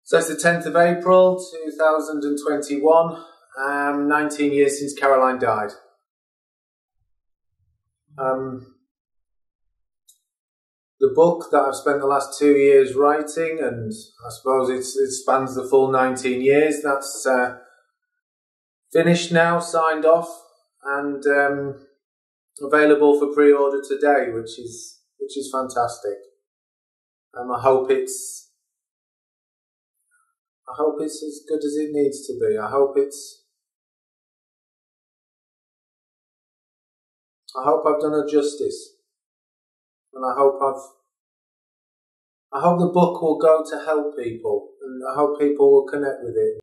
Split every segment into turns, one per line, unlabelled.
So it's the 10th of April 2021, 19 years since Caroline died. The book that I've spent the last 2 years writing, and I suppose it spans the full 19 years, that's finished now, signed off, and available for pre-order today, which is fantastic. I hope it's as good as it needs to be. I hope I've done it justice, and I hope the book will go to help people, and I hope people will connect with it.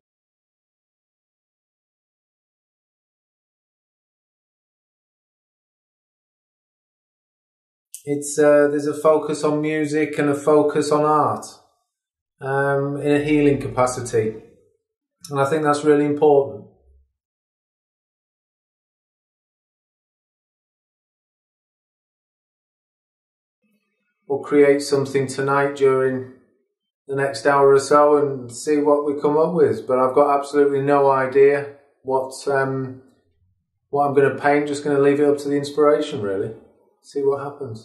There's a focus on music and a focus on art in a healing capacity, and I think that's really important. We'll create something tonight during the next hour or so and see what we come up with, but I've got absolutely no idea what I'm going to paint. Just going to leave it up to the inspiration, really. See what happens.